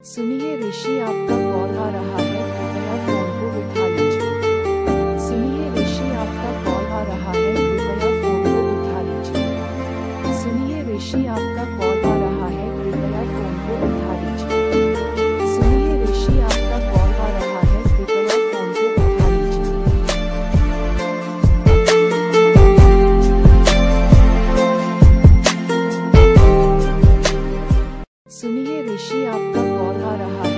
सुनिए ऋषि, आपका कॉल आ रहा है, कृपया फोन को उठा लीजिए। सुनिए ऋषि, आपका कॉल आ रहा है, कृपया फोन को उठा लीजिए। सुनिए ऋषि, आपका कॉल आ रहा है, कृपया फोन को उठा लीजिए। सुनिए ऋषि, आपका कॉल आ रहा है, कृपया फोन को उठा लीजिए। सुनिए ऋषि, आपका कॉल आ रहा है।